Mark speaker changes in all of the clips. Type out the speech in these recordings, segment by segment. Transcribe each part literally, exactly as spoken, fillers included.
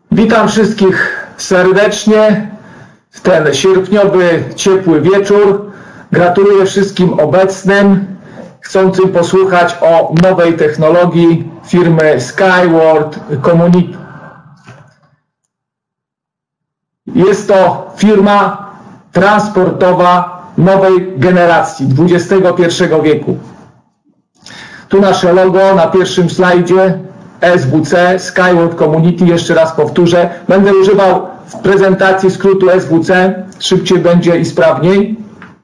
Speaker 1: Witam wszystkich serdecznie w ten sierpniowy, ciepły wieczór. Gratuluję wszystkim obecnym, chcącym posłuchać o nowej technologii firmy Skyward Community. Jest to firma transportowa nowej generacji dwudziestego pierwszego wieku. Tu nasze logo na pierwszym slajdzie. S W C, Skyward Community, jeszcze raz powtórzę. Będę używał w prezentacji skrótu S W C, szybciej będzie i sprawniej.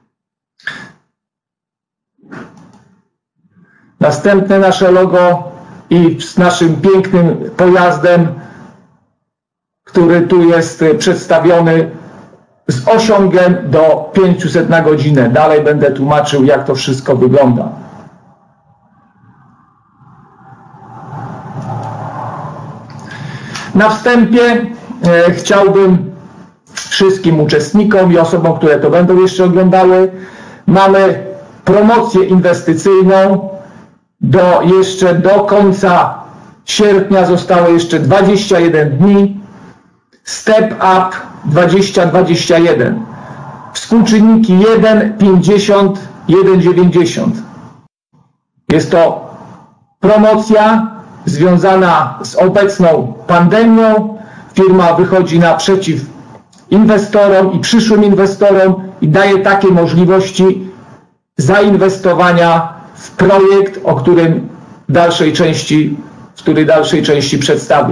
Speaker 1: Następne nasze logo i z naszym pięknym pojazdem, który tu jest przedstawiony z osiągiem do pięćset na godzinę. Dalej będę tłumaczył, jak to wszystko wygląda. Na wstępie e, chciałbym wszystkim uczestnikom i osobom, które to będą jeszcze oglądały, mamy promocję inwestycyjną do jeszcze do końca sierpnia, zostało jeszcze dwadzieścia jeden dni. Step Up dwadzieścia dwadzieścia jeden. Współczynniki jeden pięćdziesiąt, jeden dziewięćdziesiąt. Jest to promocja związana z obecną pandemią. Firma wychodzi naprzeciw inwestorom i przyszłym inwestorom i daje takie możliwości zainwestowania w projekt, o którym w dalszej części, w której dalszej części przedstawię.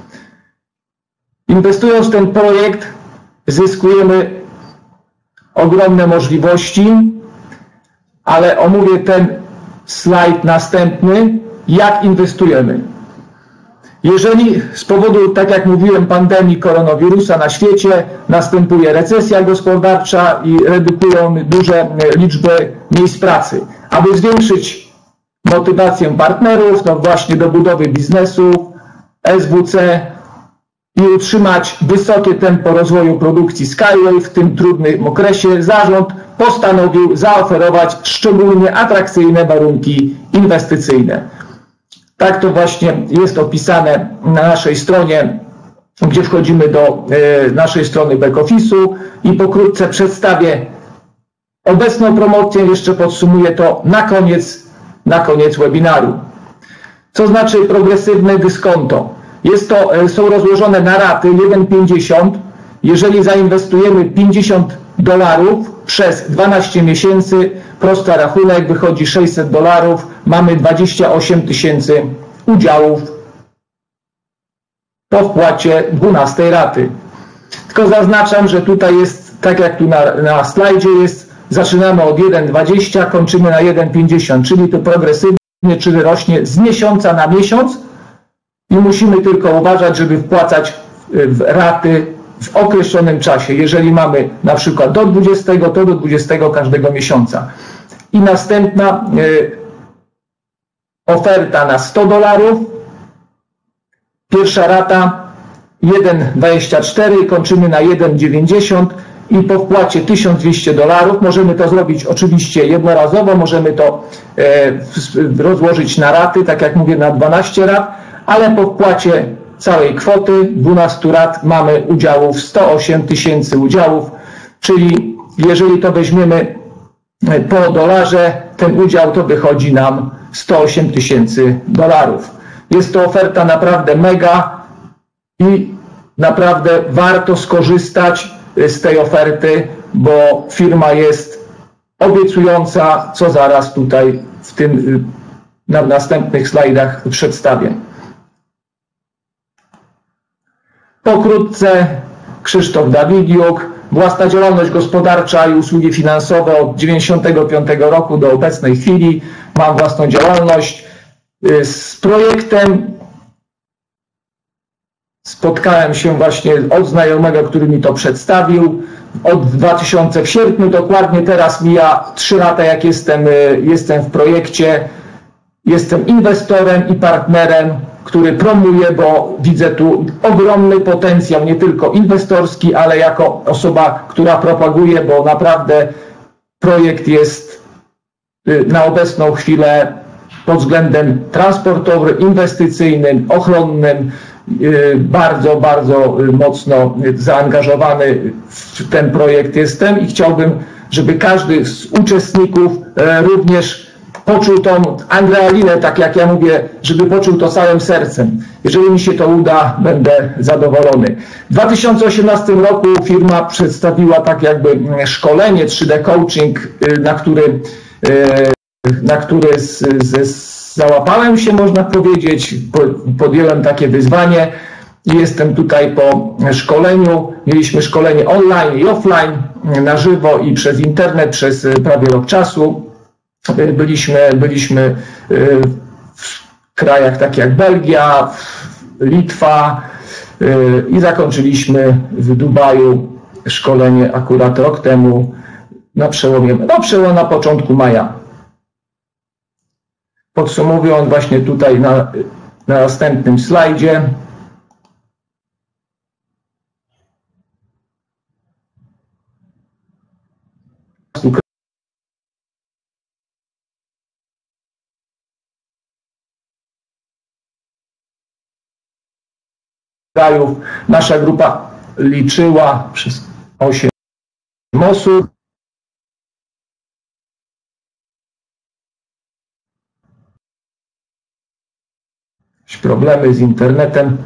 Speaker 1: Inwestując w ten projekt zyskujemy ogromne możliwości, ale omówię ten slajd następny, jak inwestujemy. Jeżeli z powodu, tak jak mówiłem, pandemii koronawirusa na świecie następuje recesja gospodarcza i redukują duże liczby miejsc pracy. Aby zwiększyć motywację partnerów, no właśnie do budowy biznesu, S W C i utrzymać wysokie tempo rozwoju produkcji Skyway w tym trudnym okresie, zarząd postanowił zaoferować szczególnie atrakcyjne warunki inwestycyjne. Tak to właśnie jest opisane na naszej stronie, gdzie wchodzimy do e, naszej strony back-office'u i pokrótce przedstawię obecną promocję, jeszcze podsumuję to na koniec, na koniec webinaru. Co znaczy progresywne dyskonto? Jest to, e, są rozłożone na raty jeden pięćdziesiąt. Jeżeli zainwestujemy pięćdziesiąt dolarów przez dwanaście miesięcy, prosty rachunek, wychodzi sześćset dolarów, mamy dwadzieścia osiem tysięcy udziałów po wpłacie dwunastej raty. Tylko zaznaczam, że tutaj jest, tak jak tu na, na slajdzie jest, zaczynamy od jeden dwadzieścia, kończymy na jeden pięćdziesiąt, czyli to progresywnie, czyli rośnie z miesiąca na miesiąc i musimy tylko uważać, żeby wpłacać w raty w określonym czasie. Jeżeli mamy na przykład do dwudziestego, to do dwudziestego każdego miesiąca. I następna y, oferta na sto dolarów. Pierwsza rata jeden dwadzieścia cztery, kończymy na jeden dziewięćdziesiąt i po wpłacie tysiąc dwieście dolarów możemy to zrobić oczywiście jednorazowo, możemy to y, rozłożyć na raty, tak jak mówię, na dwanaście rat, ale po wpłacie całej kwoty, dwunastu rat, mamy udziałów sto osiem tysięcy udziałów, czyli jeżeli to weźmiemy po dolarze, ten udział to wychodzi nam sto osiem tysięcy dolarów. Jest to oferta naprawdę mega i naprawdę warto skorzystać z tej oferty, bo firma jest obiecująca, co zaraz tutaj w tym na następnych slajdach przedstawię. Pokrótce, Krzysztof Dawidiuk, własna działalność gospodarcza i usługi finansowe od tysiąc dziewięćset dziewięćdziesiątego piątego roku do obecnej chwili. Mam własną działalność. Z projektem spotkałem się właśnie od znajomego, który mi to przedstawił. Od dwa tysiące w sierpniu dokładnie, teraz mija trzy lata, jak jestem, jestem w projekcie. Jestem inwestorem i partnerem, który promuje, bo widzę tu ogromny potencjał, nie tylko inwestorski, ale jako osoba, która propaguje, bo naprawdę projekt jest na obecną chwilę pod względem transportowym, inwestycyjnym, ochronnym Bardzo, bardzo mocno zaangażowany w ten projekt jestem i chciałbym, żeby każdy z uczestników również poczuł tą adrenalinę, tak jak ja mówię, żeby poczuł to całym sercem. Jeżeli mi się to uda, będę zadowolony. W dwa tysiące osiemnastym roku firma przedstawiła tak jakby szkolenie trzy D coaching, na który, na który z, z, załapałem się, można powiedzieć, podjąłem takie wyzwanie i jestem tutaj po szkoleniu. Mieliśmy szkolenie online i offline, na żywo i przez internet przez prawie rok czasu. Byliśmy, byliśmy w krajach takich jak Belgia, Litwa i zakończyliśmy w Dubaju szkolenie akurat rok temu na przełomie, no przełom na początku maja. Podsumowując właśnie tutaj na, na następnym slajdzie. Krajów. Nasza grupa liczyła przez osiem osób. Problemy z internetem.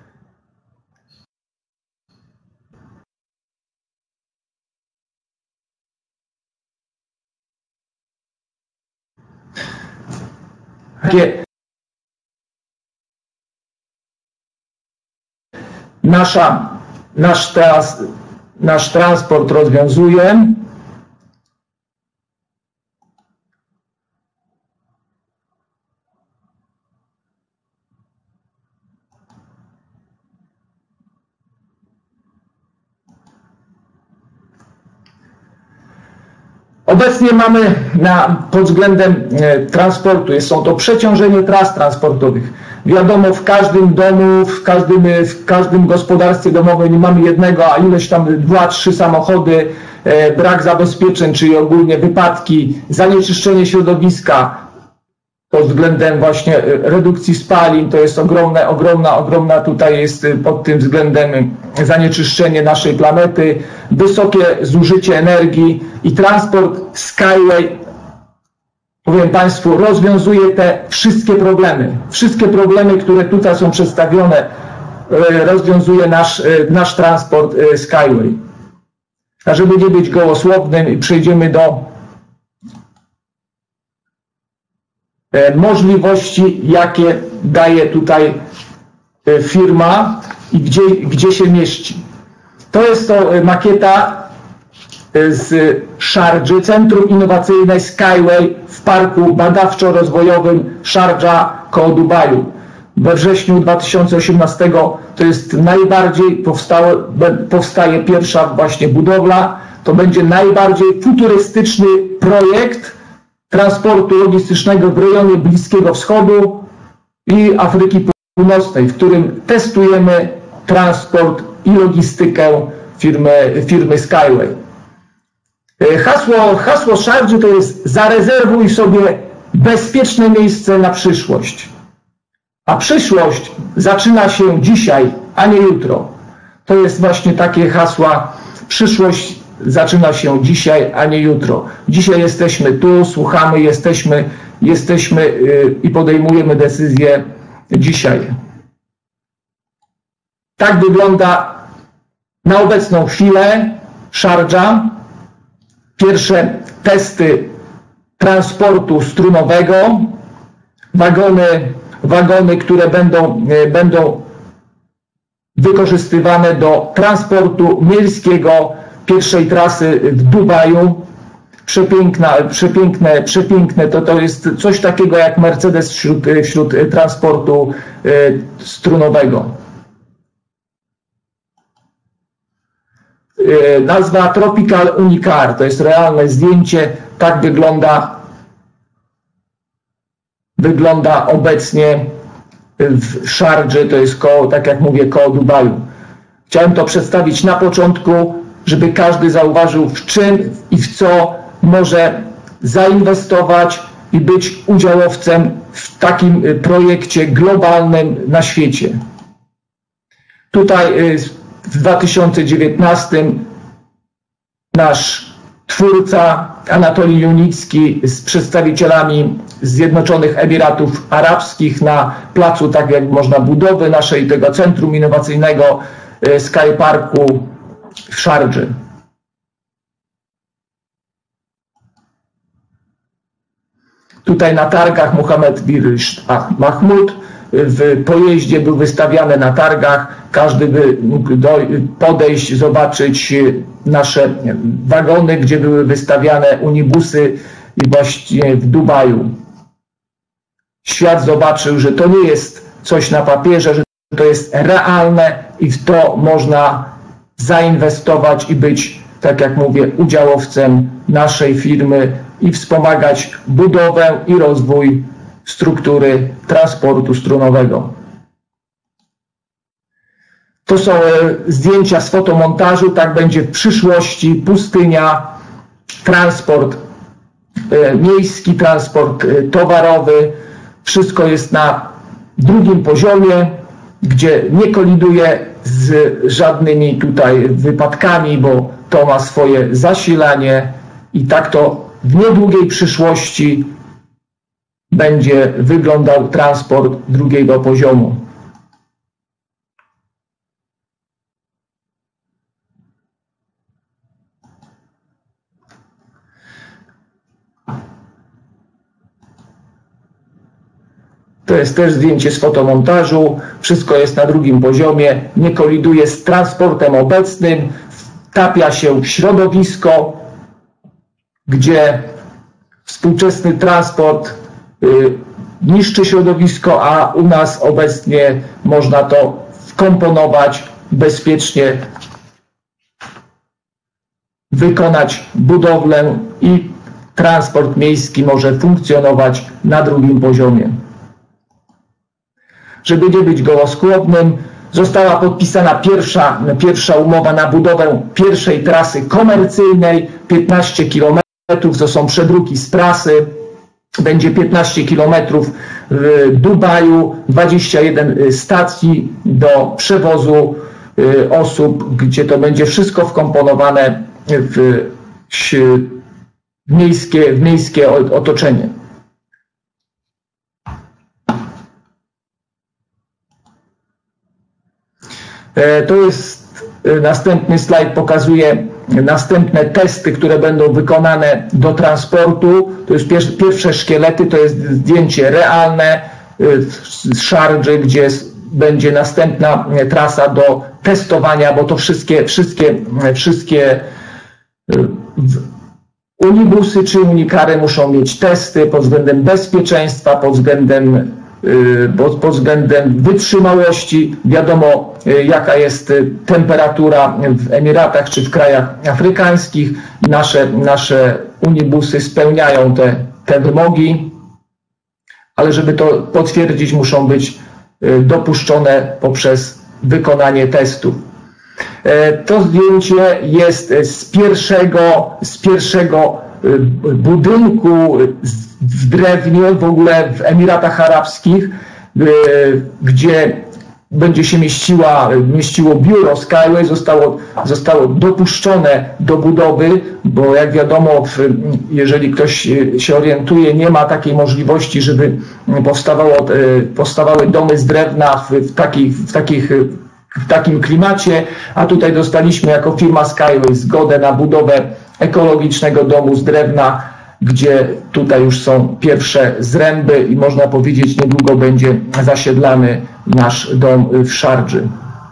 Speaker 1: Takie nasza, nasz, trans, nasz transport rozwiązuje. Obecnie mamy na, pod względem e, transportu, jest, są to przeciążenie tras transportowych. Wiadomo, w każdym domu, w każdym, w każdym gospodarstwie domowym nie mamy jednego, a ileś tam dwa, trzy samochody, e, brak zabezpieczeń, czyli ogólnie wypadki, zanieczyszczenie środowiska pod względem właśnie redukcji spalin, to jest ogromne, ogromna, ogromna tutaj jest pod tym względem zanieczyszczenie naszej planety, wysokie zużycie energii i transport Skyway, powiem Państwu, rozwiązuje te wszystkie problemy. Wszystkie problemy, które tutaj są przedstawione, rozwiązuje nasz, nasz transport Skyway. A żeby nie być gołosłownym, przejdziemy do możliwości, jakie daje tutaj firma i gdzie, gdzie się mieści. To jest to makieta z Szardży, Centrum Innowacyjne Skyway w Parku Badawczo-Rozwojowym Szardża koło Dubaju. We wrześniu dwa tysiące osiemnastego to jest najbardziej powstałe, powstaje pierwsza właśnie budowla. To będzie najbardziej futurystyczny projekt transportu logistycznego w rejonie Bliskiego Wschodu i Afryki Północnej, w którym testujemy transport i logistykę firmy, firmy Skyway. Hasło, hasło Szardży to jest: zarezerwuj sobie bezpieczne miejsce na przyszłość. A przyszłość zaczyna się dzisiaj, a nie jutro. To jest właśnie takie hasła. Przyszłość zaczyna się dzisiaj, a nie jutro. Dzisiaj jesteśmy tu, słuchamy, jesteśmy, jesteśmy yy, i podejmujemy decyzje dzisiaj. Tak wygląda na obecną chwilę Szardża. Pierwsze testy transportu strunowego. Wagony, wagony które będą, yy, będą wykorzystywane do transportu miejskiego pierwszej trasy w Dubaju. Przepiękna, przepiękne, przepiękne to, to jest coś takiego jak Mercedes wśród, wśród transportu y, strunowego. Y, nazwa Tropical Unicar, to jest realne zdjęcie, tak wygląda, wygląda obecnie w Szardży, to jest koło, tak jak mówię, koło Dubaju. Chciałem to przedstawić na początku, żeby każdy zauważył, w czym i w co może zainwestować i być udziałowcem w takim projekcie globalnym na świecie. Tutaj w dwa tysiące dziewiętnastym nasz twórca Anatolij Junicki z przedstawicielami Zjednoczonych Emiratów Arabskich na placu, tak jak można budowy naszej tego centrum innowacyjnego Sky Parku w Szardży. Tutaj na targach Mohamed Bir Mahmud w pojeździe był wystawiany na targach. Każdy by mógł podejść, zobaczyć nasze wagony, gdzie były wystawiane unibusy i właśnie w Dubaju. Świat zobaczył, że to nie jest coś na papierze, że to jest realne i w to można zainwestować i być, tak jak mówię, udziałowcem naszej firmy i wspomagać budowę i rozwój struktury transportu strunowego. To są zdjęcia z fotomontażu, tak będzie w przyszłości. Pustynia, transport miejski, transport towarowy, wszystko jest na drugim poziomie, gdzie nie koliduje z żadnymi tutaj wypadkami, bo to ma swoje zasilanie i tak to w niedługiej przyszłości będzie wyglądał transport drugiego poziomu. To jest też zdjęcie z fotomontażu. Wszystko jest na drugim poziomie, nie koliduje z transportem obecnym, wtapia się w środowisko, gdzie współczesny transport y, niszczy środowisko, a u nas obecnie można to wkomponować bezpiecznie, wykonać budowlę i transport miejski może funkcjonować na drugim poziomie. Żeby nie być gołoskłownym, została podpisana pierwsza, pierwsza umowa na budowę pierwszej trasy komercyjnej, piętnaście kilometrów, to są przedruki z prasy, będzie piętnaście kilometrów w Dubaju, dwadzieścia jeden stacji do przewozu osób, gdzie to będzie wszystko wkomponowane w, w, miejskie, w miejskie otoczenie. To jest następny slajd, pokazuje następne testy, które będą wykonane do transportu. To jest pierwsze szkielety, to jest zdjęcie realne z Szardży, gdzie będzie następna trasa do testowania, bo to wszystkie, wszystkie, wszystkie unibusy czy unikary muszą mieć testy pod względem bezpieczeństwa, pod względem pod względem wytrzymałości. Wiadomo, jaka jest temperatura w Emiratach czy w krajach afrykańskich. Nasze, nasze unibusy spełniają te, te wymogi, ale żeby to potwierdzić, muszą być dopuszczone poprzez wykonanie testów. To zdjęcie jest z pierwszego, z pierwszego budynku w drewnie, w ogóle w Emiratach Arabskich, gdzie będzie się mieściła, mieściło biuro Skyway, zostało, zostało dopuszczone do budowy, bo jak wiadomo, jeżeli ktoś się orientuje, nie ma takiej możliwości, żeby powstawało, powstawały domy z drewna w, w, takich, w, takich, w takim klimacie, a tutaj dostaliśmy jako firma Skyway zgodę na budowę ekologicznego domu z drewna, gdzie tutaj już są pierwsze zręby i można powiedzieć, niedługo będzie zasiedlany nasz dom w Szardży.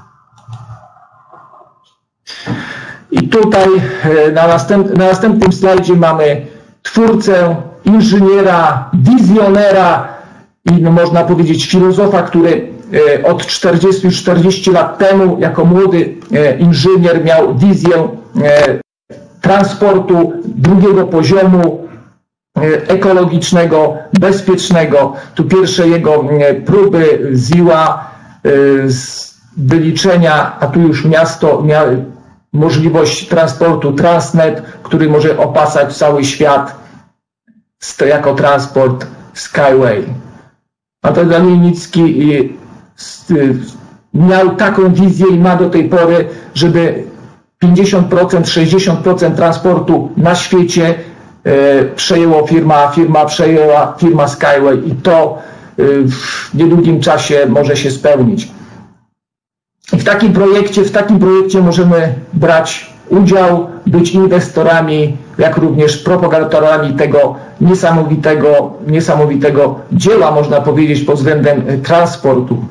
Speaker 1: I tutaj na, następ, na następnym slajdzie mamy twórcę, inżyniera, wizjonera i no, można powiedzieć filozofa, który od czterdziestu czterdziestu lat temu jako młody inżynier miał wizję transportu drugiego poziomu, ekologicznego, bezpiecznego. Tu pierwsze jego próby ziła, wyliczenia, a tu już miasto miało możliwość transportu Transnet, który może opasać cały świat jako transport Skyway. A to Junicki miał taką wizję i ma do tej pory, żeby pięćdziesiąt procent, sześćdziesiąt procent transportu na świecie e, przejęło firma, firma przejęła firma Skyway i to e, w niedługim czasie może się spełnić. I w takim projekcie, w takim projekcie możemy brać udział, być inwestorami, jak również propagatorami tego niesamowitego, niesamowitego dzieła, można powiedzieć, pod względem transportu.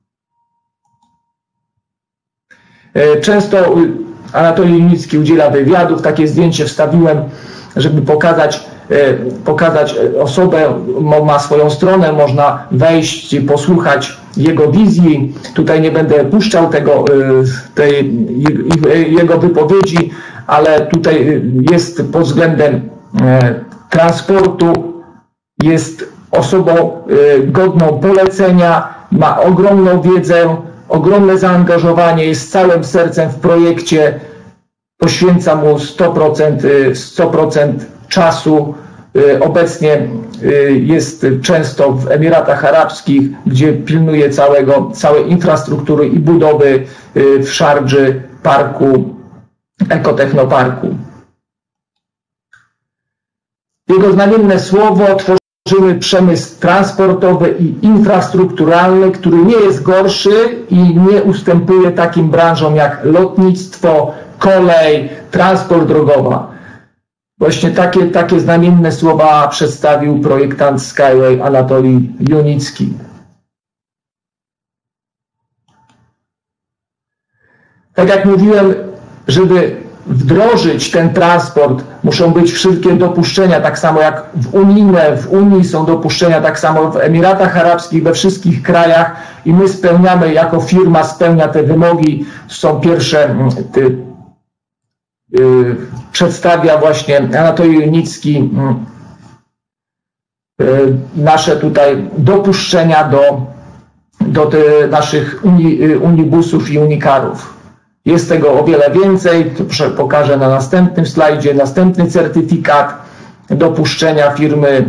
Speaker 1: Często Anatolij Junicki udziela wywiadów. Takie zdjęcie wstawiłem, żeby pokazać, pokazać osobę. Ma swoją stronę, można wejść, posłuchać jego wizji. Tutaj nie będę puszczał tego, tej, jego wypowiedzi, ale tutaj jest pod względem transportu, jest osobą godną polecenia, ma ogromną wiedzę, ogromne zaangażowanie, jest całym sercem w projekcie, poświęca mu sto procent, sto procent czasu. Obecnie jest często w Emiratach Arabskich, gdzie pilnuje całego, całej infrastruktury i budowy w Szardży parku, ekotechnoparku. Jego znamienne słowo: tworzymy przemysł transportowy i infrastrukturalny, który nie jest gorszy i nie ustępuje takim branżom jak lotnictwo, kolej, transport drogowy. Właśnie takie, takie znamienne słowa przedstawił projektant Skyway Anatolij Junicki. Tak jak mówiłem, żeby wdrożyć ten transport, muszą być wszystkie dopuszczenia, tak samo jak w unijne, w Unii są dopuszczenia, tak samo w Emiratach Arabskich, we wszystkich krajach i my spełniamy, jako firma spełnia te wymogi. Są pierwsze, ty, yy, przedstawia właśnie Anatolij Junicki yy, nasze tutaj dopuszczenia do, do te, naszych uni, unibusów i unikarów. Jest tego o wiele więcej, to pokażę na następnym slajdzie. Następny certyfikat dopuszczenia firmy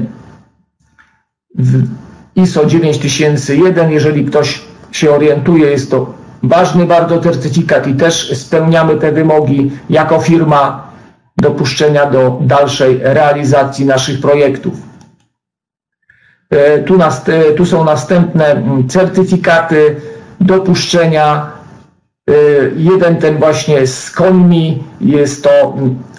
Speaker 1: I S O dziewięć tysięcy jeden. Jeżeli ktoś się orientuje, jest to ważny bardzo certyfikat i też spełniamy te wymogi jako firma dopuszczenia do dalszej realizacji naszych projektów. Tu, nas, tu są następne certyfikaty dopuszczenia. Jeden ten właśnie z końmi, jest to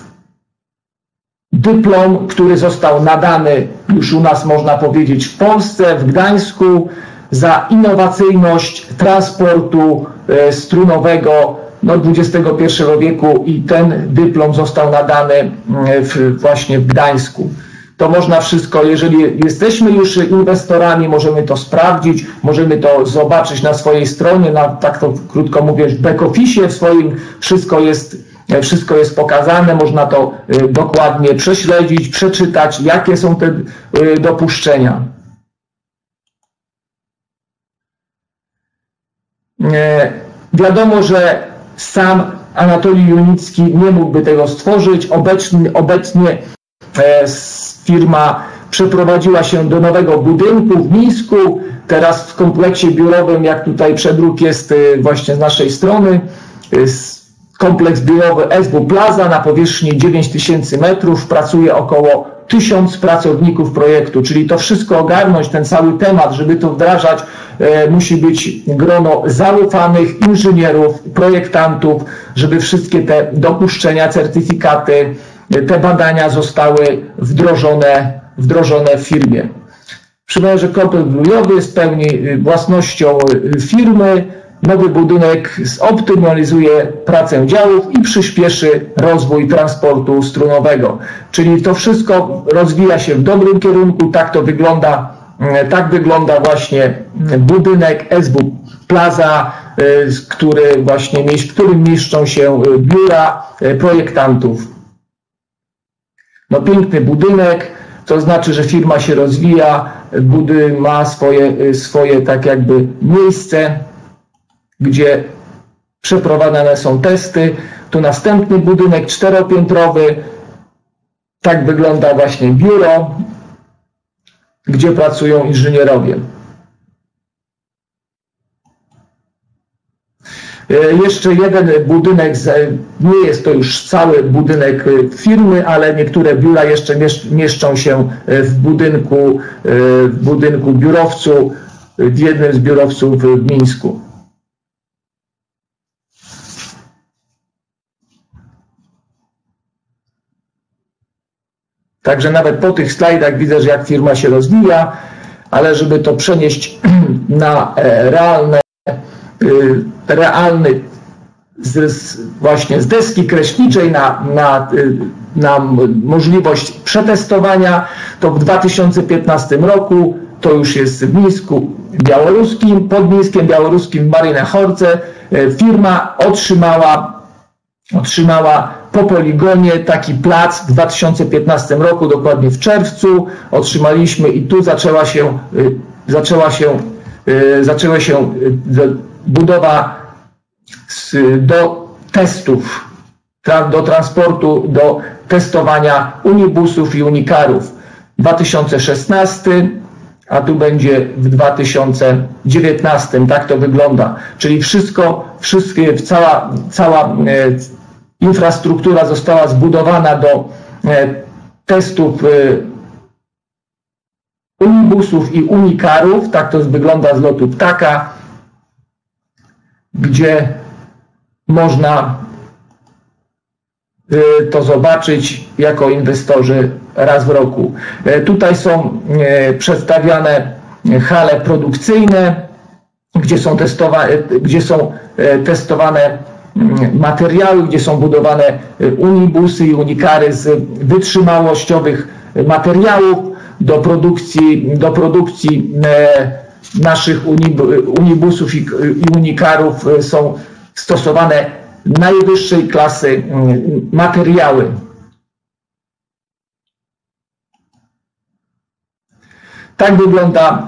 Speaker 1: dyplom, który został nadany już u nas, można powiedzieć, w Polsce, w Gdańsku, za innowacyjność transportu strunowego no, dwudziestego pierwszego wieku i ten dyplom został nadany w, właśnie w Gdańsku. To można wszystko, jeżeli jesteśmy już inwestorami, możemy to sprawdzić, możemy to zobaczyć na swojej stronie, na, tak to krótko mówiąc, w back-office w swoim, wszystko jest, wszystko jest pokazane, można to dokładnie prześledzić, przeczytać, jakie są te dopuszczenia. Wiadomo, że sam Anatolij Junicki nie mógłby tego stworzyć. Obecnie, obecnie firma przeprowadziła się do nowego budynku w Mińsku, teraz w kompleksie biurowym, jak tutaj przedruk jest właśnie z naszej strony, kompleks biurowy S W Plaza na powierzchni dziewięć tysięcy metrów, pracuje około tysiąc pracowników projektu, czyli to wszystko ogarnąć, ten cały temat, żeby to wdrażać, musi być grono zaufanych inżynierów, projektantów, żeby wszystkie te dopuszczenia, certyfikaty, te badania zostały wdrożone, wdrożone w firmie. Przypomnę, że kompleks biurowy jest w pełni własnością firmy. Nowy budynek zoptymalizuje pracę działów i przyspieszy rozwój transportu strunowego. Czyli to wszystko rozwija się w dobrym kierunku. Tak to wygląda, tak wygląda właśnie budynek S W Plaza, który właśnie, w którym mieszczą się biura projektantów. No, piękny budynek, to znaczy, że firma się rozwija, budynek ma swoje, swoje tak jakby miejsce, gdzie przeprowadzane są testy. Tu następny budynek czteropiętrowy, tak wygląda właśnie biuro, gdzie pracują inżynierowie. Jeszcze jeden budynek, nie jest to już cały budynek firmy, ale niektóre biura jeszcze mieszczą się w budynku, w budynku biurowcu, w jednym z biurowców w Mińsku. Także nawet po tych slajdach widzę, że jak firma się rozwija, ale żeby to przenieść na realne, realny, z, właśnie z deski kreślniczej na, na, na możliwość przetestowania, to w dwa tysiące piętnastym roku, to już jest w Mińsku Białoruskim, pod Mińskiem Białoruskim w Marynechorce, firma otrzymała, otrzymała po poligonie taki plac w dwa tysiące piętnastym roku, dokładnie w czerwcu, otrzymaliśmy i tu zaczęła się, zaczęła się, zaczęła się budowa do testów, do transportu, do testowania unibusów i unikarów. dwa tysiące szesnasty, a tu będzie w dwa tysiące dziewiętnastym, tak to wygląda. Czyli wszystko, wszystkie, cała, cała infrastruktura została zbudowana do testów unibusów i unikarów, tak to wygląda z lotu ptaka, gdzie można to zobaczyć jako inwestorzy raz w roku. Tutaj są przedstawiane hale produkcyjne, gdzie są testowane, gdzie są testowane materiały, gdzie są budowane unibusy i unikary z wytrzymałościowych materiałów. Do produkcji, do produkcji naszych unibusów i unikarów są stosowane najwyższej klasy materiały. Tak wygląda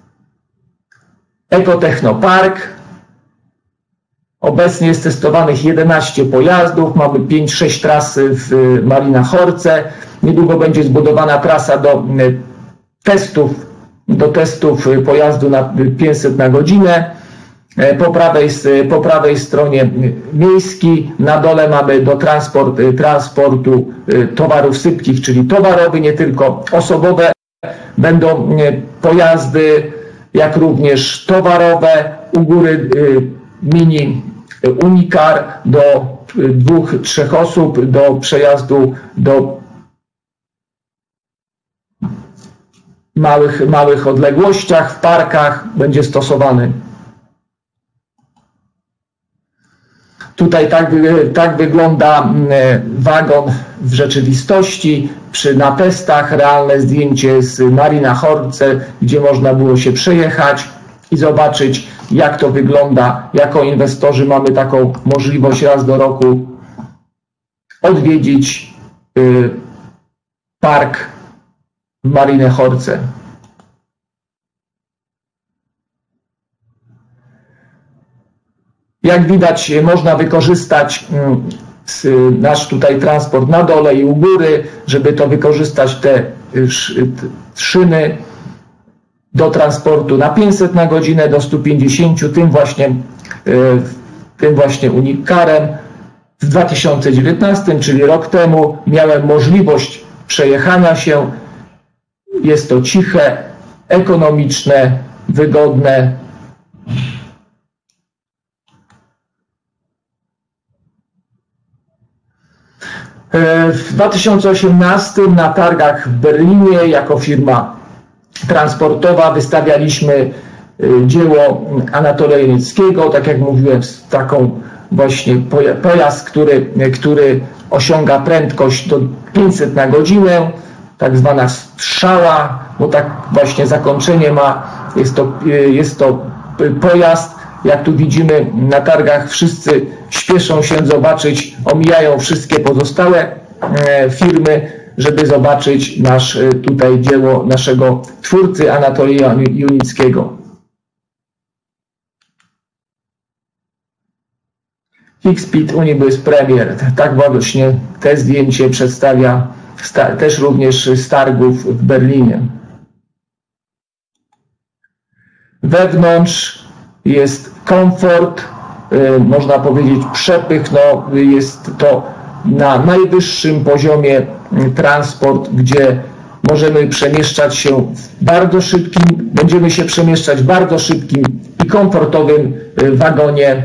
Speaker 1: Ekotechnopark. Obecnie jest testowanych jedenaście pojazdów, mamy pięć sześć tras w Marynechorce. Niedługo będzie zbudowana trasa do testów, do testów pojazdu na pięćset na godzinę. Po prawej, po prawej stronie miejski, na dole mamy do transport, transportu towarów sypkich, czyli towarowy, nie tylko osobowe. Będą pojazdy, jak również towarowe, u góry mini unikar do dwóch, trzech osób, do przejazdu do małych, małych odległościach, w parkach będzie stosowany. Tutaj tak, tak wygląda wagon w rzeczywistości, przy, na testach, realne zdjęcie z Marynechorce, gdzie można było się przejechać i zobaczyć, jak to wygląda. Jako inwestorzy mamy taką możliwość raz do roku odwiedzić y, park w Marynechorce. Jak widać, można wykorzystać nasz tutaj transport na dole i u góry, żeby to wykorzystać te szyny do transportu na pięćset na godzinę, do stu pięćdziesięciu, tym właśnie, tym właśnie unikarem. W dwa tysiące dziewiętnastym, czyli rok temu, miałem możliwość przejechania się. Jest to ciche, ekonomiczne, wygodne. W dwa tysiące osiemnastym na targach w Berlinie jako firma transportowa wystawialiśmy dzieło Anatolia Janickiego, tak jak mówiłem, taką właśnie pojazd, który, który osiąga prędkość do pięćset na godzinę, tak zwana strzała, bo tak właśnie zakończenie ma, jest to, jest to pojazd, jak tu widzimy na targach, wszyscy śpieszą się zobaczyć, omijają wszystkie pozostałe firmy, żeby zobaczyć nasz tutaj dzieło naszego twórcy Anatolia Janickiego. X-Speed Unibus Premier, tak właśnie te zdjęcie przedstawia też również z targów w Berlinie. Wewnątrz jest komfort, można powiedzieć, przepych. No, jest to na najwyższym poziomie transport, gdzie możemy przemieszczać się w bardzo szybkim, będziemy się przemieszczać w bardzo szybkim i komfortowym wagonie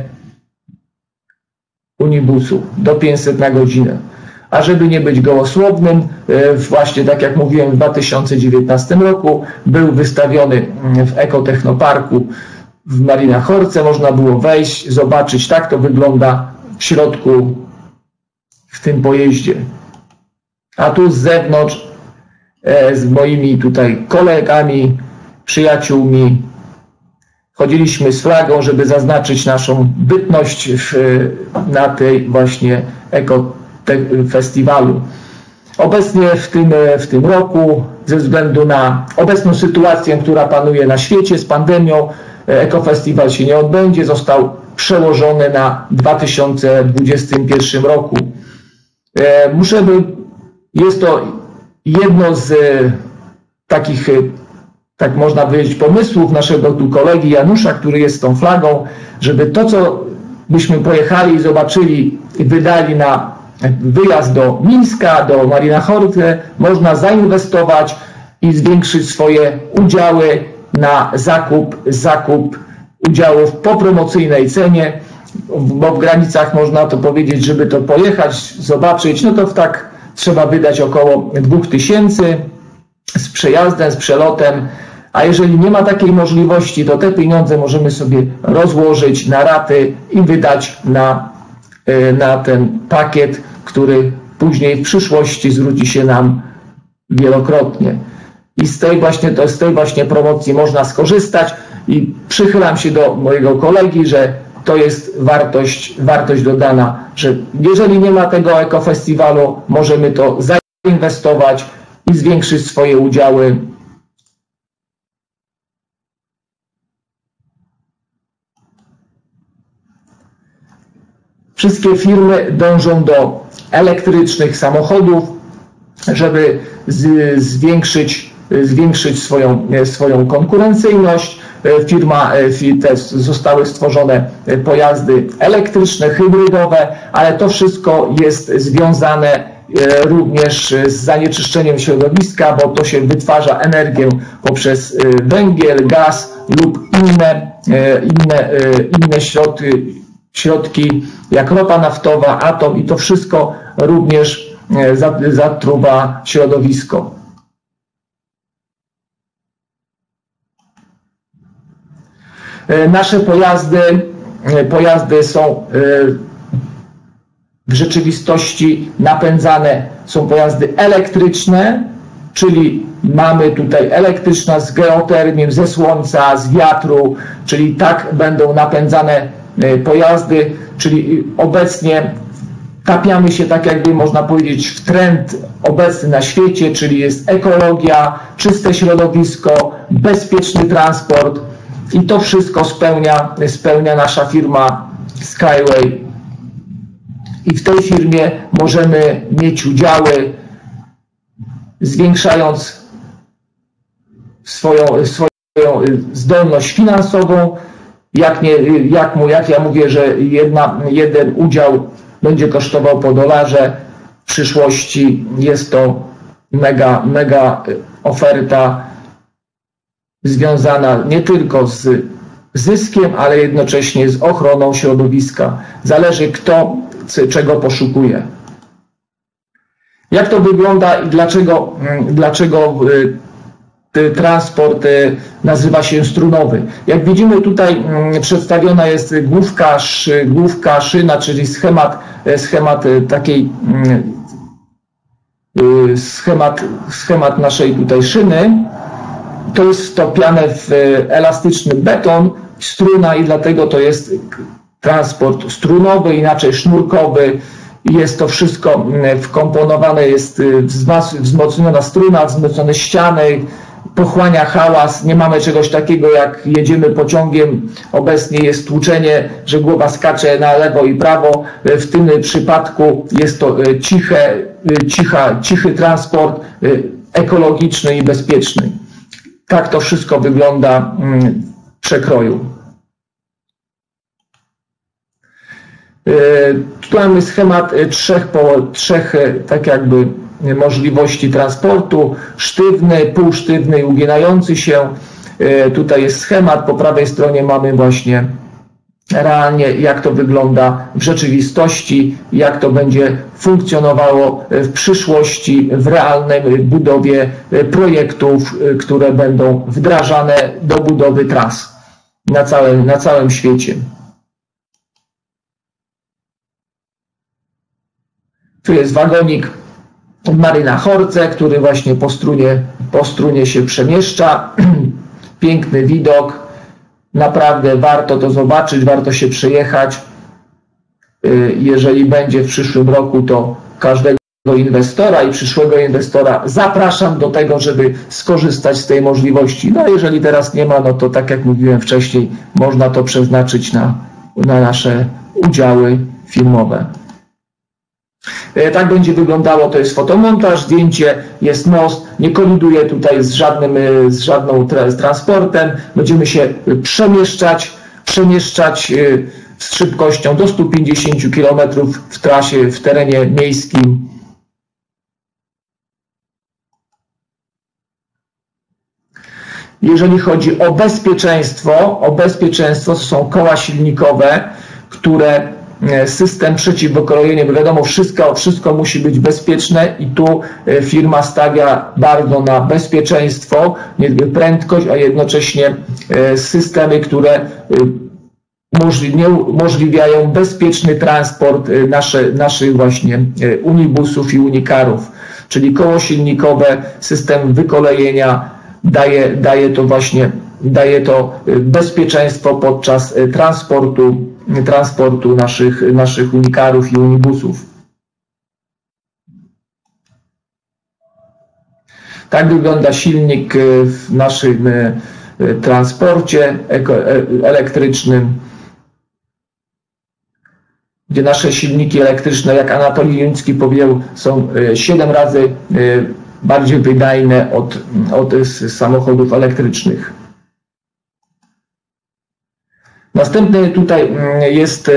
Speaker 1: unibusu do pięćset na godzinę. A żeby nie być gołosłownym, właśnie tak jak mówiłem, w dwa tysiące dziewiętnastym roku był wystawiony w Ekotechnoparku w Marina Horce. Można było wejść, zobaczyć, tak to wygląda w środku w tym pojeździe. A tu z zewnątrz z moimi tutaj kolegami, przyjaciółmi chodziliśmy z flagą, żeby zaznaczyć naszą bytność w, na tej właśnie ekofestiwalu. Obecnie w tym, w tym roku, ze względu na obecną sytuację, która panuje na świecie z pandemią, ekofestiwal się nie odbędzie, został przełożony na dwa tysiące dwudziestym pierwszym roku. Muszę by, jest to jedno z takich, tak można powiedzieć, pomysłów naszego tu kolegi Janusza, który jest z tą flagą, żeby to, co byśmy pojechali i zobaczyli i wydali na wyjazd do Mińska, do Marina Horce, można zainwestować i zwiększyć swoje udziały na zakup, zakup udziałów po promocyjnej cenie, bo w granicach można to powiedzieć, żeby to pojechać, zobaczyć, no to w tak trzeba wydać około dwóch tysięcy z przejazdem, z przelotem, a jeżeli nie ma takiej możliwości, to te pieniądze możemy sobie rozłożyć na raty i wydać na, na ten pakiet, który później w przyszłości zwróci się nam wielokrotnie. I z tej właśnie, to z tej właśnie promocji można skorzystać i przychylam się do mojego kolegi, że to jest wartość, wartość dodana, że jeżeli nie ma tego ekofestiwalu, możemy to zainwestować i zwiększyć swoje udziały. Wszystkie firmy dążą do elektrycznych samochodów, żeby z, zwiększyć, zwiększyć swoją, swoją konkurencyjność. Firma, te zostały stworzone pojazdy elektryczne, hybrydowe, ale to wszystko jest związane również z zanieczyszczeniem środowiska, bo to się wytwarza energię poprzez węgiel, gaz lub inne, inne, inne środki, środki jak ropa naftowa, atom, i to wszystko również zatruwa środowisko. Nasze pojazdy, pojazdy są w rzeczywistości napędzane, są pojazdy elektryczne, czyli mamy tutaj elektryczna z geotermią, ze słońca, z wiatru, czyli tak będą napędzane pojazdy, czyli obecnie tapiamy się, tak jakby można powiedzieć, w trend obecny na świecie, czyli jest ekologia, czyste środowisko, bezpieczny transport i to wszystko spełnia, spełnia nasza firma Skyway. I w tej firmie możemy mieć udziały, zwiększając swoją, swoją zdolność finansową. Jak, nie, jak, mu, jak ja mówię, że jedna, jeden udział będzie kosztował po dolarze, w przyszłości jest to mega, mega oferta związana nie tylko z zyskiem, ale jednocześnie z ochroną środowiska. Zależy, kto czego poszukuje. Jak to wygląda i dlaczego, dlaczego transport nazywa się strunowy? Jak widzimy, tutaj przedstawiona jest główka, główka szyna, czyli schemat, schemat takiej schemat, schemat naszej tutaj szyny. To jest wtopiane w elastyczny beton, struna, i dlatego to jest transport strunowy, inaczej sznurkowy. Jest to wszystko wkomponowane, jest wzmocniona struna, wzmocnione ściany, pochłania hałas. Nie mamy czegoś takiego, jak jedziemy pociągiem. Obecnie jest tłuczenie, że głowa skacze na lewo i prawo. W tym przypadku jest to ciche, cicha, cichy transport, ekologiczny i bezpieczny. Tak to wszystko wygląda w przekroju. Tu mamy schemat trzech, trzech tak jakby możliwości transportu, sztywny, półsztywny i uginający się. Tutaj jest schemat, po prawej stronie mamy właśnie realnie jak to wygląda w rzeczywistości, jak to będzie funkcjonowało w przyszłości w realnej budowie projektów, które będą wdrażane do budowy tras na całym, na całym świecie. Tu jest wagonik Maryna Horce, który właśnie po strunie, po strunie się przemieszcza. Piękny widok, naprawdę warto to zobaczyć, warto się przejechać. Jeżeli będzie w przyszłym roku, to każdego inwestora i przyszłego inwestora zapraszam do tego, żeby skorzystać z tej możliwości. No jeżeli teraz nie ma, no to tak jak mówiłem wcześniej, można to przeznaczyć na, na nasze udziały filmowe. Tak będzie wyglądało, to jest fotomontaż, zdjęcie, jest most, nie koliduje tutaj z żadnym, z żadną z transportem, będziemy się przemieszczać, przemieszczać z szybkością do stu pięćdziesięciu kilometrów w trasie, w terenie miejskim. Jeżeli chodzi o bezpieczeństwo, o bezpieczeństwo to są koła silnikowe, które system przeciwwykrojenia, bo wiadomo, wszystko, wszystko musi być bezpieczne i tu firma stawia bardzo na bezpieczeństwo, prędkość, a jednocześnie systemy, które umożliwiają bezpieczny transport nasze, naszych właśnie unibusów i unikarów, czyli koło silnikowe, system wykolejenia daje, daje to właśnie daje to bezpieczeństwo podczas transportu, transportu naszych, naszych unikarów i unibusów. Tak wygląda silnik w naszym transporcie elektrycznym, gdzie nasze silniki elektryczne, jak Anatolij Junicki powiedział, są siedem razy bardziej wydajne od, od samochodów elektrycznych. Następny tutaj jest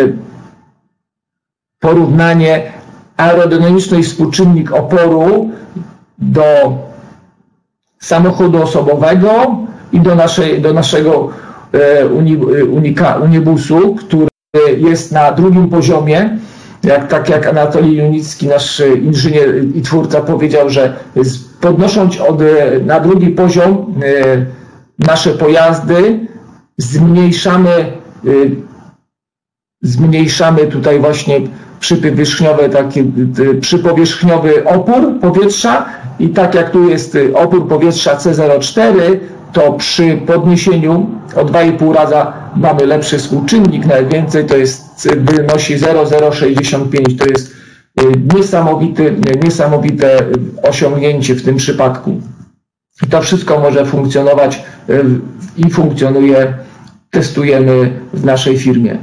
Speaker 1: porównanie aerodynamiczny współczynnik oporu do samochodu osobowego i do, naszej, do naszego uni, unika, unibusu, który jest na drugim poziomie. Jak, tak jak Anatolij Junicki, nasz inżynier i twórca, powiedział, że podnosząc od, na drugi poziom nasze pojazdy, zmniejszamy Zmniejszamy tutaj właśnie przypowierzchniowy, taki przypowierzchniowy opór powietrza i tak jak tu jest opór powietrza C zero cztery, to przy podniesieniu o dwa i pół raza mamy lepszy współczynnik, nawet więcej, to jest, wynosi zero przecinek zero sześćdziesiąt pięć. To jest niesamowity, niesamowite osiągnięcie w tym przypadku. I to wszystko może funkcjonować i funkcjonuje, testujemy w naszej firmie.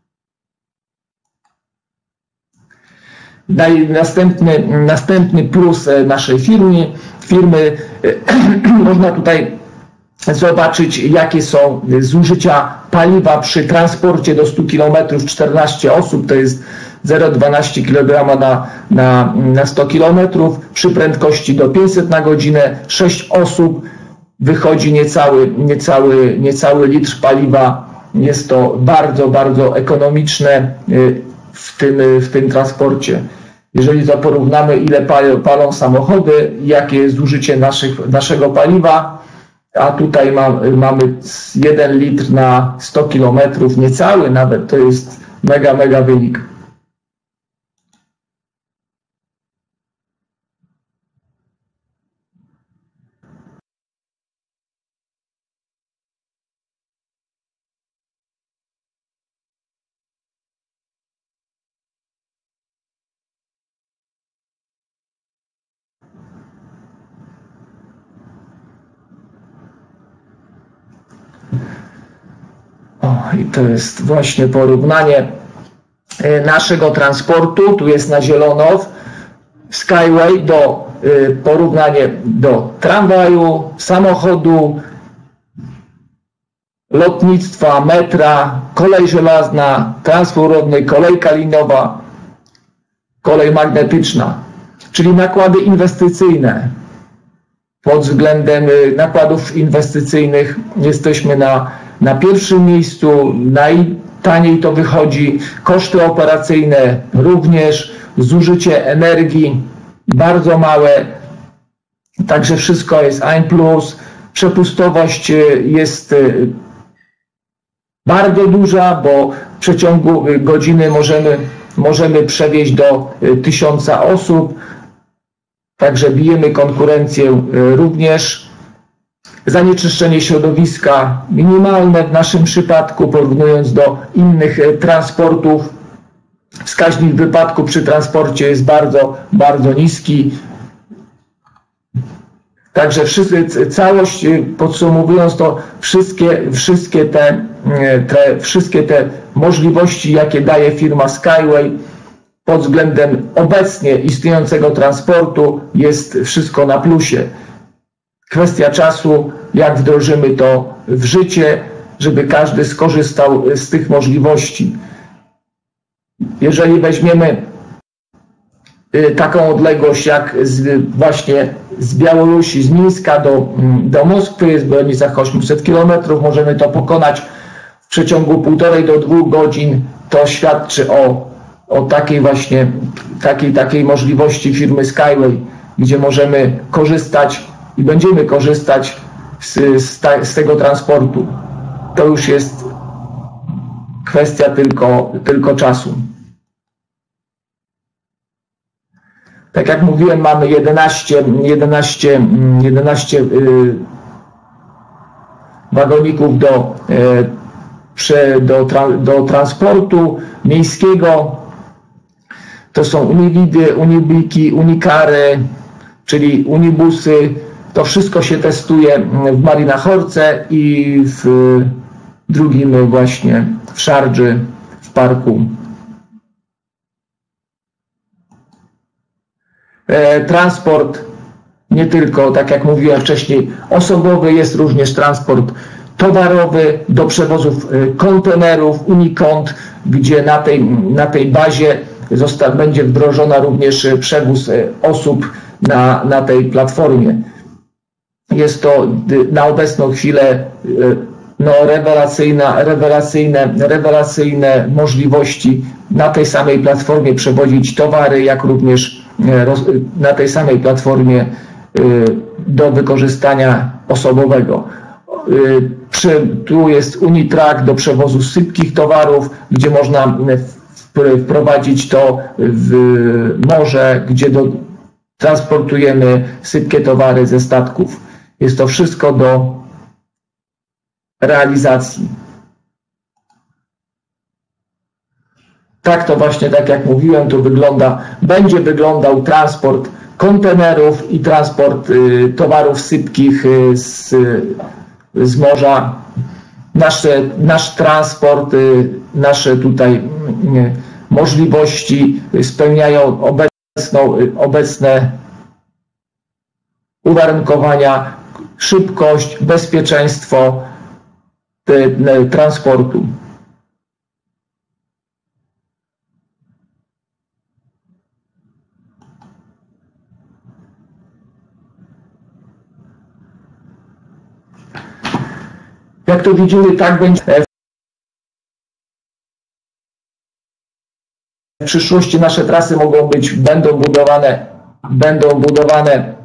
Speaker 1: Następny, następny plus naszej firmy, firmy można tutaj zobaczyć, jakie są zużycia paliwa przy transporcie do stu kilometrów, czternaście osób, to jest zero przecinek dwanaście kilograma na, na, na sto kilometrów, przy prędkości do pięćset na godzinę, sześć osób, wychodzi niecały, niecały, niecały litr paliwa. Jest to bardzo, bardzo ekonomiczne w tym, w tym transporcie. Jeżeli porównamy, ile palą samochody, jakie jest zużycie naszych, naszego paliwa, a tutaj ma, mamy jeden litr na sto kilometrów, niecały nawet, to jest mega, mega wynik. O, i to jest właśnie porównanie naszego transportu. Tu jest na zielono Skyway, do porównanie do tramwaju, samochodu, lotnictwa, metra, kolej żelazna, transport wodny, kolejka liniowa, kolej magnetyczna, czyli nakłady inwestycyjne. Pod względem nakładów inwestycyjnych jesteśmy na, na pierwszym miejscu, najtaniej to wychodzi, koszty operacyjne również, zużycie energii bardzo małe, także wszystko jest A plus, przepustowość jest bardzo duża, bo w przeciągu godziny możemy, możemy przewieźć do tysiąca osób, także bijemy konkurencję również. Zanieczyszczenie środowiska minimalne w naszym przypadku, porównując do innych transportów. Wskaźnik wypadku przy transporcie jest bardzo, bardzo niski. Także wszyscy, całość, podsumowując to, wszystkie, wszystkie, te, te, wszystkie te możliwości, jakie daje firma Skyway pod względem obecnie istniejącego transportu, jest wszystko na plusie. Kwestia czasu, jak wdrożymy to w życie, żeby każdy skorzystał z tych możliwości. Jeżeli weźmiemy taką odległość jak z, właśnie z Białorusi, z Mińska do, do Moskwy, jest w granicach osiemset kilometrów, możemy to pokonać w przeciągu półtorej do dwóch godzin. To świadczy o, o takiej właśnie takiej, takiej możliwości firmy Skyway, gdzie możemy korzystać i będziemy korzystać z, z, ta, z tego transportu. To już jest kwestia tylko, tylko czasu. Tak jak mówiłem, mamy jedenaście, jedenaście, jedenaście y, wagoników do, y, do, tra, do transportu miejskiego. To są Unividy, Unibiki, Unikary, czyli Unibusy. To wszystko się testuje w Marynachorce i w drugim właśnie w Szardży, w parku. Transport nie tylko, tak jak mówiłem wcześniej, osobowy, jest również transport towarowy do przewozów kontenerów, Unikont, gdzie na tej, na tej bazie zosta, będzie wdrożona również przewóz osób na, na tej platformie. Jest to na obecną chwilę no, rewelacyjna, rewelacyjne, rewelacyjne możliwości na tej samej platformie przewozić towary, jak również na tej samej platformie do wykorzystania osobowego. Tu jest Unitrack do przewozu sypkich towarów, gdzie można wprowadzić to w morze, gdzie do, transportujemy sypkie towary ze statków. Jest to wszystko do realizacji. Tak to właśnie, tak jak mówiłem, to wygląda, będzie wyglądał transport kontenerów i transport y, towarów sypkich y, z, z morza. Nasze, nasz transport, y, nasze tutaj y, możliwości spełniają obecną, y, obecne uwarunkowania, szybkość, bezpieczeństwo y, y, transportu. Jak to widzimy, tak będzie w przyszłości. Nasze trasy mogą być, będą budowane, będą budowane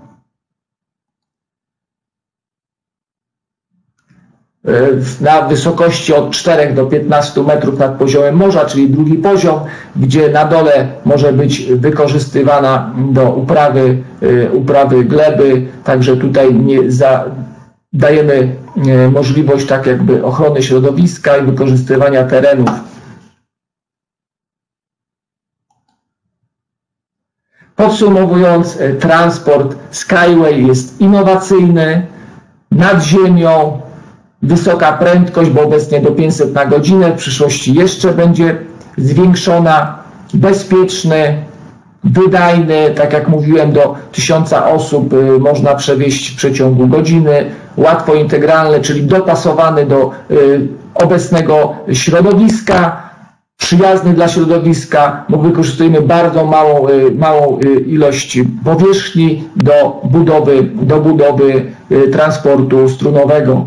Speaker 1: na wysokości od czterech do piętnastu metrów nad poziomem morza, czyli drugi poziom, gdzie na dole może być wykorzystywana do uprawy, uprawy gleby, także tutaj nie za, dajemy możliwość tak jakby ochrony środowiska i wykorzystywania terenów. Podsumowując, transport Skyway jest innowacyjny, nad ziemią, wysoka prędkość, bo obecnie do pięćset na godzinę, w przyszłości jeszcze będzie zwiększona, bezpieczny, wydajny, tak jak mówiłem, do tysiąca osób można przewieźć w przeciągu godziny, łatwo integralny, czyli dopasowany do obecnego środowiska, przyjazny dla środowiska, bo wykorzystujemy bardzo małą, małą ilość powierzchni do budowy, do budowy transportu strunowego.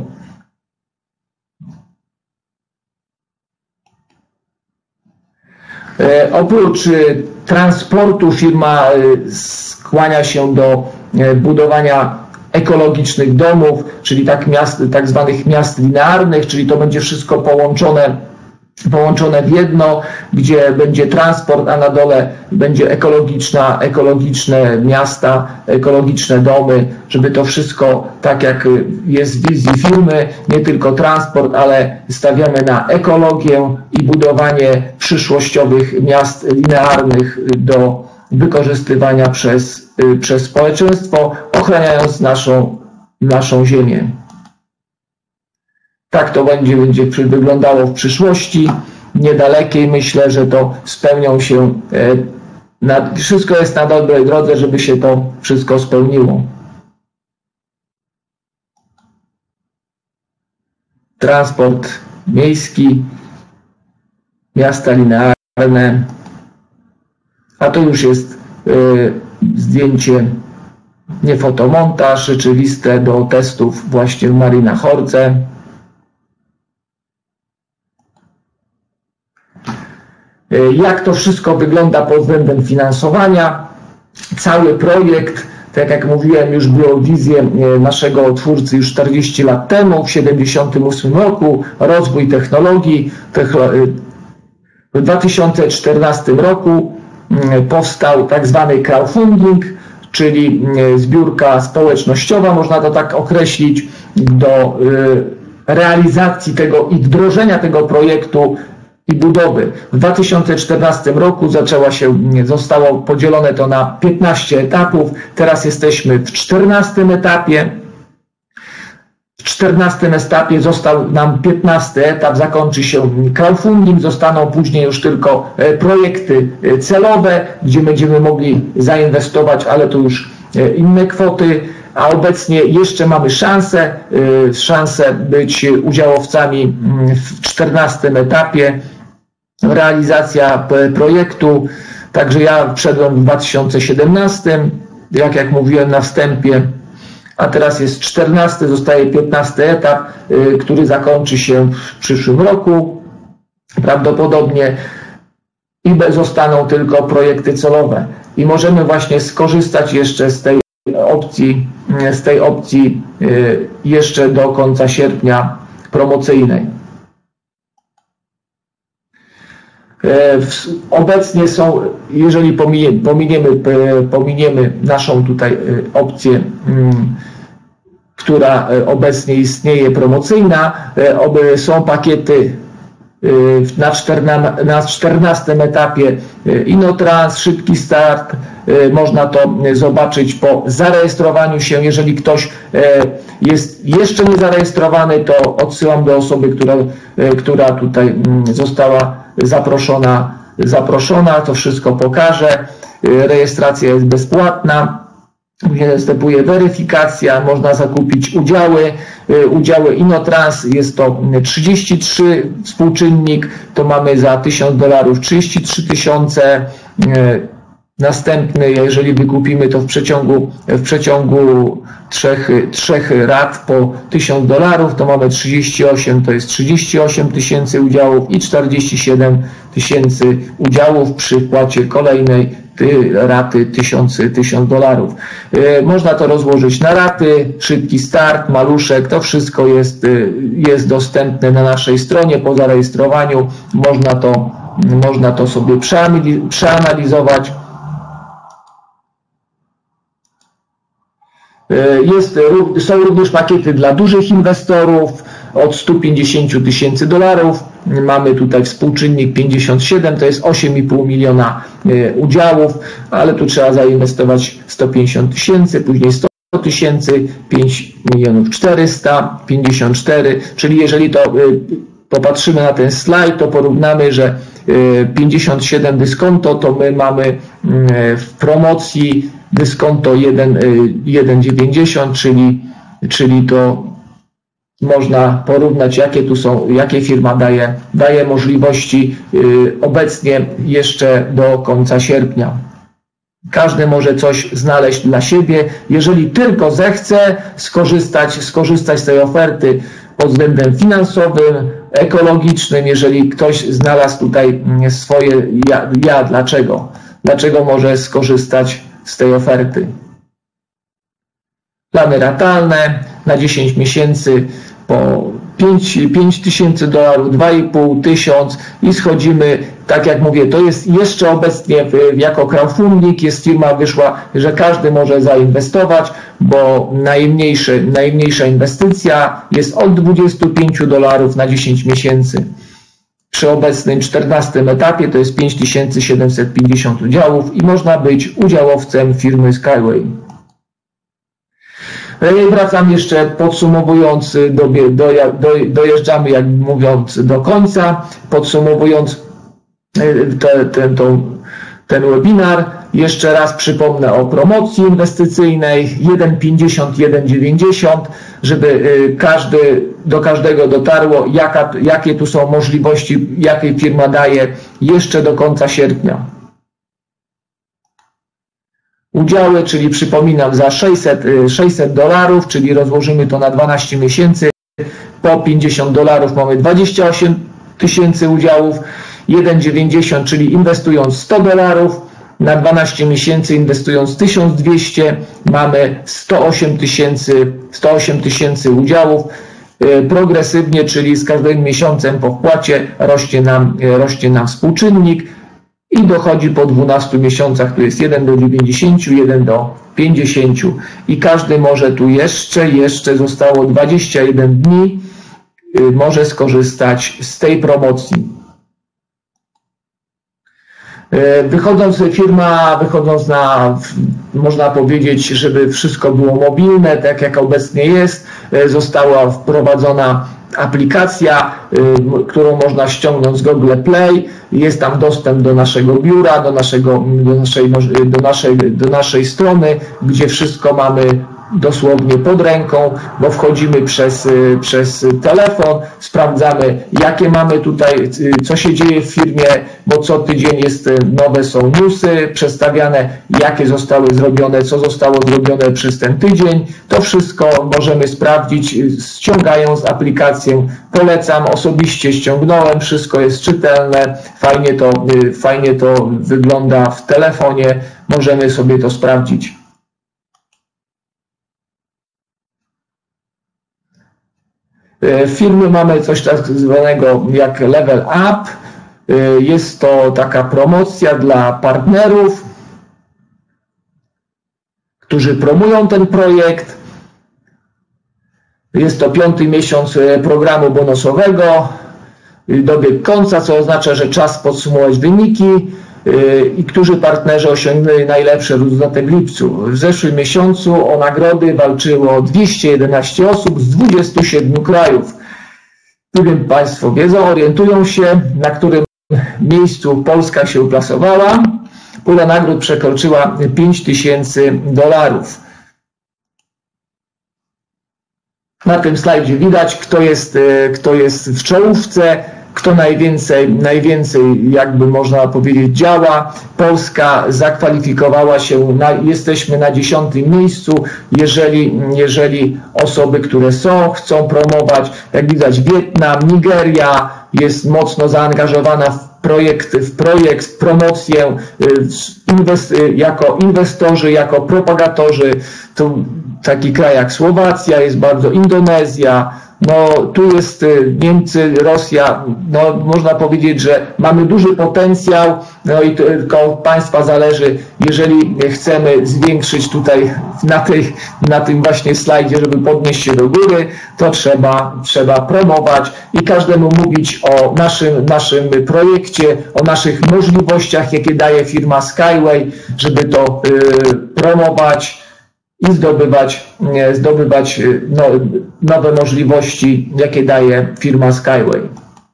Speaker 1: Oprócz transportu firma skłania się do budowania ekologicznych domów, czyli tak, miast, tak zwanych miast linearnych, czyli to będzie wszystko połączone, połączone w jedno, gdzie będzie transport, a na dole będzie ekologiczna, ekologiczne miasta, ekologiczne domy, żeby to wszystko, tak jak jest w wizji firmy, nie tylko transport, ale stawiamy na ekologię i budowanie przyszłościowych miast linearnych do wykorzystywania przez, przez społeczeństwo, ochraniając naszą, naszą ziemię. Tak to będzie, będzie wyglądało w przyszłości niedalekiej. Myślę, że to spełnią się, na, wszystko jest na dobrej drodze, żeby się to wszystko spełniło. Transport miejski, miasta linearne, a to już jest y, zdjęcie, nie fotomontaż, rzeczywiste do testów właśnie w Marina Horce. Y, jak to wszystko wygląda pod względem finansowania? Cały projekt, tak jak mówiłem, już było wizję naszego twórcy już czterdzieści lat temu, w tysiąc dziewięćset siedemdziesiątym ósmym roku, rozwój technologii. W dwa tysiące czternastym roku powstał tak zwany crowdfunding, czyli zbiórka społecznościowa, można to tak określić, do realizacji tego i wdrożenia tego projektu i budowy. W dwa tysiące czternastym roku zaczęła się, zostało podzielone to na piętnaście etapów, teraz jesteśmy w czternastym etapie. W czternastym etapie został nam piętnasty etap, zakończy się crowdfunding, zostaną później już tylko projekty celowe, gdzie będziemy mogli zainwestować, ale to już inne kwoty, a obecnie jeszcze mamy szansę, szansę być udziałowcami w czternastym etapie, realizacja projektu, także ja wszedłem w dwa tysiące siedemnastym, jak, jak mówiłem na wstępie, a teraz jest czternasty, zostaje piętnasty etap, który zakończy się w przyszłym roku prawdopodobnie i zostaną tylko projekty celowe. I możemy właśnie skorzystać jeszcze z tej opcji, z tej opcji jeszcze do końca sierpnia promocyjnej. Obecnie są, jeżeli pominiemy, pominiemy naszą tutaj opcję, która obecnie istnieje, promocyjna, są pakiety na czternastym etapie InnoTrans, szybki start. Można to zobaczyć po zarejestrowaniu się. Jeżeli ktoś jest jeszcze nie zarejestrowany, to odsyłam do osoby, która, która tutaj została zaproszona, zaproszona. To wszystko pokażę. Rejestracja jest bezpłatna. Następuje weryfikacja, można zakupić udziały, udziały InnoTrans, jest to trzydzieści trzy współczynnik, to mamy za tysiąc dolarów trzydzieści trzy tysiące. Następny, jeżeli wykupimy to w przeciągu, w przeciągu trzech, trzech rat po tysiąc dolarów, to mamy trzydzieści osiem, to jest trzydzieści osiem tysięcy udziałów i czterdzieści siedem tysięcy udziałów przy wpłacie kolejnej raty tysiąc dolarów. Można to rozłożyć na raty, szybki start, maluszek, to wszystko jest, jest dostępne na naszej stronie po zarejestrowaniu. Można to, można to sobie przeanalizować. Jest, są również pakiety dla dużych inwestorów od stu pięćdziesięciu tysięcy dolarów. Mamy tutaj współczynnik pięćdziesiąt siedem, to jest osiem i pół miliona udziałów, ale tu trzeba zainwestować sto pięćdziesiąt tysięcy, później sto tysięcy, pięć milionów czterysta pięćdziesiąt cztery, czyli jeżeli to popatrzymy na ten slajd, to porównamy, że pięćdziesiąt siedem dyskonto, to my mamy w promocji dyskonto jeden przecinek dziewięćdziesiąt, czyli, czyli to można porównać, jakie tu są, jakie firma daje, daje możliwości yy, obecnie jeszcze do końca sierpnia. Każdy może coś znaleźć dla siebie, jeżeli tylko zechce skorzystać, skorzystać z tej oferty pod względem finansowym, ekologicznym, jeżeli ktoś znalazł tutaj swoje ja, ja dlaczego, dlaczego może skorzystać z tej oferty. Plany ratalne na dziesięć miesięcy po pięć tysięcy dolarów, dwa i pół tysiąc i schodzimy, tak jak mówię, to jest jeszcze obecnie jako crowdfunding, jest firma wyszła, że każdy może zainwestować, bo najmniejszy, najmniejsza inwestycja jest od dwudziestu pięciu dolarów na dziesięć miesięcy. Przy obecnym czternastym etapie to jest pięć tysięcy siedemset pięćdziesiąt udziałów i można być udziałowcem firmy Skyway. Wracam jeszcze podsumowując, do, do, do, dojeżdżamy jak mówiąc do końca, podsumowując te, ten, to, ten webinar. Jeszcze raz przypomnę o promocji inwestycyjnej jeden pięćdziesiąt, jeden dziewięćdziesiąt, żeby każdy, do każdego dotarło, jaka, jakie tu są możliwości, jakie firma daje jeszcze do końca sierpnia. Udziały, czyli przypominam za sześćset dolarów, czyli rozłożymy to na dwanaście miesięcy, po pięćdziesiąt dolarów mamy dwadzieścia osiem tysięcy udziałów, jeden dziewięćdziesiąt, czyli inwestując sto dolarów, na dwanaście miesięcy inwestując tysiąc dwieście mamy sto osiem tysięcy udziałów. Progresywnie, czyli z każdym miesiącem po wpłacie rośnie nam, rośnie nam współczynnik i dochodzi po dwunastu miesiącach, tu jest jeden do dziewięćdziesięciu, jeden do pięćdziesięciu i każdy może tu jeszcze, jeszcze zostało dwadzieścia jeden dni, może skorzystać z tej promocji. Wychodząc firma, wychodząc na, można powiedzieć, żeby wszystko było mobilne, tak jak obecnie jest, została wprowadzona aplikacja, którą można ściągnąć z Google Play. Jest tam dostęp do naszego biura, do, naszego, do, naszej, do, naszej, do naszej strony, gdzie wszystko mamy dosłownie pod ręką, bo wchodzimy przez, przez telefon, sprawdzamy, jakie mamy tutaj, co się dzieje w firmie, bo co tydzień jest nowe, są newsy przedstawiane, jakie zostały zrobione, co zostało zrobione przez ten tydzień. To wszystko możemy sprawdzić, ściągając aplikację. Polecam, osobiście ściągnąłem, wszystko jest czytelne, fajnie to, fajnie to wygląda w telefonie, możemy sobie to sprawdzić. W firmie mamy coś tak zwanego jak Level Up. Jest to taka promocja dla partnerów, którzy promują ten projekt. Jest to piąty miesiąc programu bonusowego. Dobiegł końca, co oznacza, że czas podsumować wyniki i którzy partnerzy osiągnęli najlepsze rezultaty w lipcu. W zeszłym miesiącu o nagrody walczyło dwieście jedenaście osób z dwudziestu siedmiu krajów. Nie wiem, Państwo wiedzą, orientują się, na którym miejscu Polska się uplasowała. Pula nagród przekroczyła pięć tysięcy dolarów. Na tym slajdzie widać, kto jest, kto jest w czołówce, kto najwięcej, najwięcej jakby można powiedzieć działa. Polska zakwalifikowała się, na, jesteśmy na dziesiątym miejscu, jeżeli, jeżeli osoby, które są, chcą promować, jak widać Wietnam, Nigeria jest mocno zaangażowana w projekt, w projekt, w promocję, inwest, jako inwestorzy, jako propagatorzy. To taki kraj jak Słowacja, jest bardzo Indonezja, no tu jest Niemcy, Rosja, no można powiedzieć, że mamy duży potencjał, no i tylko od Państwa zależy, jeżeli chcemy zwiększyć tutaj na, tej, na tym właśnie slajdzie, żeby podnieść się do góry, to trzeba, trzeba promować i każdemu mówić o naszym, naszym projekcie, o naszych możliwościach, jakie daje firma Skyway, żeby to y, promować i zdobywać, zdobywać no, nowe możliwości, jakie daje firma Skyway.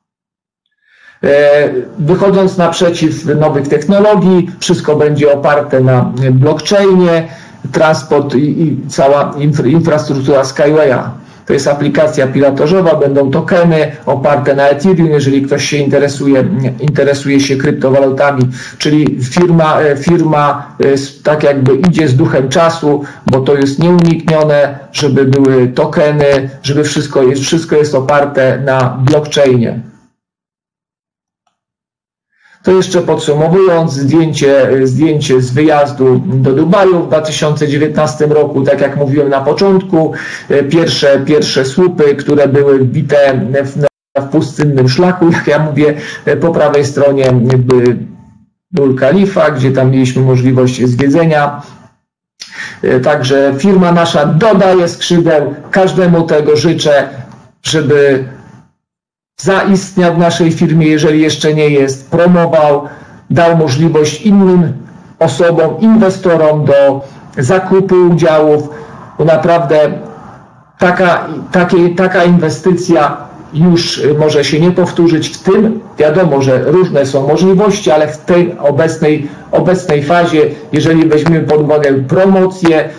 Speaker 1: Wychodząc naprzeciw nowych technologii, wszystko będzie oparte na blockchainie, transport i, i cała infra, infrastruktura Skywaya. To jest aplikacja pilotażowa, będą tokeny oparte na Ethereum, jeżeli ktoś się interesuje, interesuje się kryptowalutami, czyli firma, firma tak jakby idzie z duchem czasu, bo to jest nieuniknione, żeby były tokeny, żeby wszystko jest, wszystko jest oparte na blockchainie. To jeszcze podsumowując, zdjęcie, zdjęcie z wyjazdu do Dubaju w dwa tysiące dziewiętnastym roku, tak jak mówiłem na początku, pierwsze, pierwsze słupy, które były wbite w, w pustynnym szlaku, jak ja mówię, po prawej stronie Burj Khalifa, gdzie tam mieliśmy możliwość zwiedzenia. Także firma nasza dodaje skrzydeł, każdemu tego życzę, żeby zaistniał w naszej firmie, jeżeli jeszcze nie jest, promował, dał możliwość innym osobom, inwestorom do zakupu udziałów, bo naprawdę taka, takie, taka inwestycja już może się nie powtórzyć w tym. Wiadomo, że różne są możliwości, ale w tej obecnej, obecnej fazie, jeżeli weźmiemy pod uwagę promocję,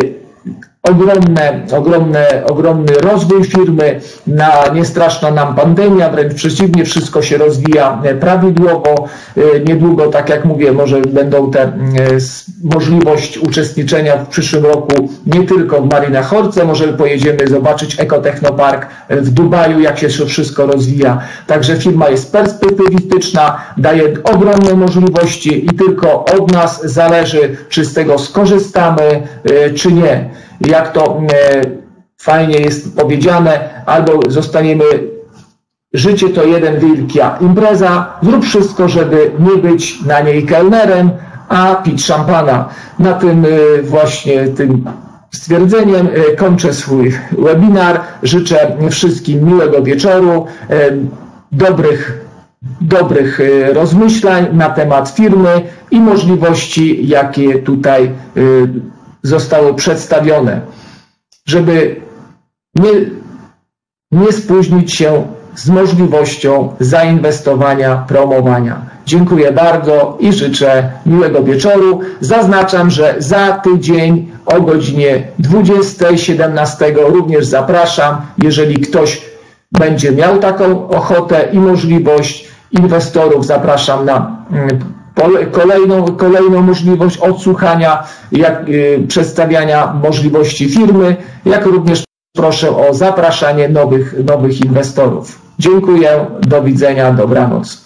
Speaker 1: Ogromne, ogromne, ogromny rozwój firmy, na, nie straszna nam pandemia, wręcz przeciwnie, wszystko się rozwija prawidłowo. Niedługo, tak jak mówię, może będą te możliwość uczestniczenia w przyszłym roku nie tylko w Marina Horce, może pojedziemy zobaczyć Ekotechnopark w Dubaju, jak się wszystko rozwija. Także firma jest perspektywistyczna, daje ogromne możliwości i tylko od nas zależy, czy z tego skorzystamy, czy nie. Jak to fajnie jest powiedziane, albo zostaniemy, życie to jeden wielka impreza, zrób wszystko, żeby nie być na niej kelnerem, a pić szampana. Na tym właśnie tym stwierdzeniem kończę swój webinar. Życzę wszystkim miłego wieczoru, dobrych, dobrych rozmyślań na temat firmy i możliwości, jakie tutaj zostały przedstawione, żeby nie, nie spóźnić się z możliwością zainwestowania, promowania. Dziękuję bardzo i życzę miłego wieczoru. Zaznaczam, że za tydzień o godzinie dwudziestej siedemnastego również zapraszam, jeżeli ktoś będzie miał taką ochotę i możliwość, inwestorów zapraszam na Kolejną, kolejną możliwość odsłuchania, jak, y, przedstawiania możliwości firmy, jak również proszę o zapraszanie nowych, nowych inwestorów. Dziękuję, do widzenia, dobranoc.